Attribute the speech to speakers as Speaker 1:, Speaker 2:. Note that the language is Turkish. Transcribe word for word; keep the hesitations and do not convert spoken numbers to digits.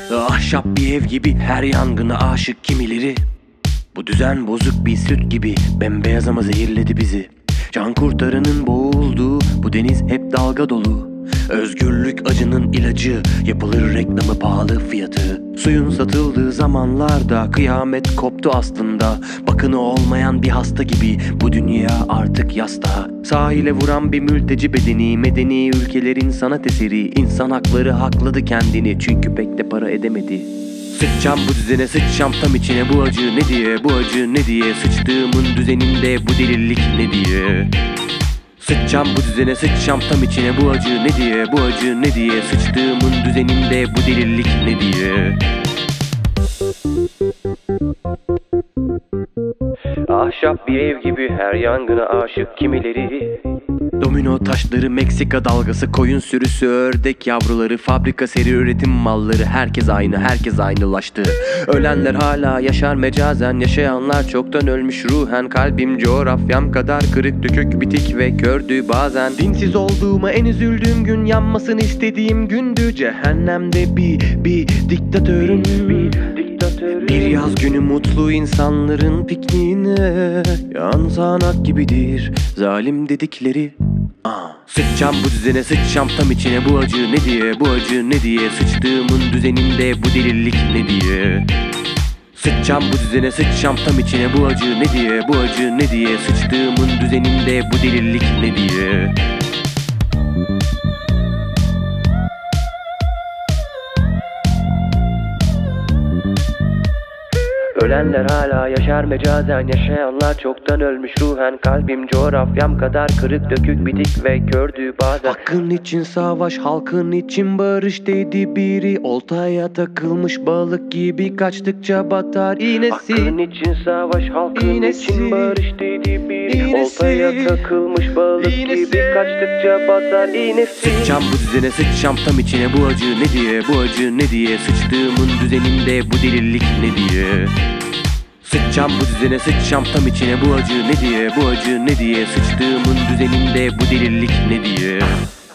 Speaker 1: Ahşap bir ev gibi her yangına aşık kimileri. Bu düzen bozuk bir süt gibi bembeyaz ama zehirledi bizi. Can kurtaranın boğulduğu bu deniz hep dalga dolu. Özgürlük acının ilacı, yapılır reklamı pahalı fiyatı. Suyun satıldığı zamanlarda kıyamet koptu aslında. Bakını olmayan bir hasta gibi bu dünya artık yasta. Sahile vuran bir mülteci bedeni, medeni ülkelerin sanat eseri. İnsan hakları hakladı kendini çünkü pek de para edemedi. Sıçacağım bu düzene, sıçacağım tam içine, bu acı ne diye, bu acı ne diye. Sıçtığımın düzeninde bu delilik ne diye. Sıçacağım bu düzene, sıçacağım tam içine, bu acı ne diye, bu acı ne diye. Sıçtığımın düzeninde bu delilik ne diye. Ahşap bir ev gibi her yangına aşık kimileri. Domino taşları, Meksika dalgası, koyun sürüsü, ördek yavruları, fabrika seri üretim malları. Herkes aynı, herkes aynılaştı. Ölenler hala yaşar mecazen, yaşayanlar çoktan ölmüş ruhen. Kalbim coğrafyam kadar kırık dökük, bitik ve kördü bazen. Dinsiz olduğuma en üzüldüğüm gün, yanmasını istediğim gündü. Cehennemde bir, bir diktatörün, bir Bir yaz günü mutlu insanların pikniğine. Yansanak gibidir zalim dedikleri. Aa. Sıçacağım bu düzene, sıçacağım tam içine, bu acı ne diye, bu acı ne diye. Sıçtığımın düzeninde bu delilik ne diye. Sıçacağım bu düzene, sıçacağım tam içine, bu acı ne diye, bu acı ne diye. Sıçtığımın düzeninde bu delilik ne diye. Ölenler hala yaşar mecazen, yaşayanlar çoktan ölmüş ruhen. Kalbim coğrafyam kadar kırık dökük, bitik ve kördü bazen. Hakkın için savaş, halkın için barış dedi biri. Oltaya takılmış balık gibi kaçtıkça batar iğnesi. Hakkın için savaş, halkın iğnesi. için barış dedi biri. İğnesi. Oltaya takılmış balık iğnesi. gibi kaçtıkça batar iğnesi. Sıçacağım bu düzene, sıçacağım tam içine, bu acı ne diye, bu acı ne diye. Sıçtığımın düzeninde bu delilik ne diye. Sıçacağım bu düzene, sıçacağım tam içine, bu acı ne diye, bu acı ne diye. Sıçtığımın düzeninde bu delilik ne diye.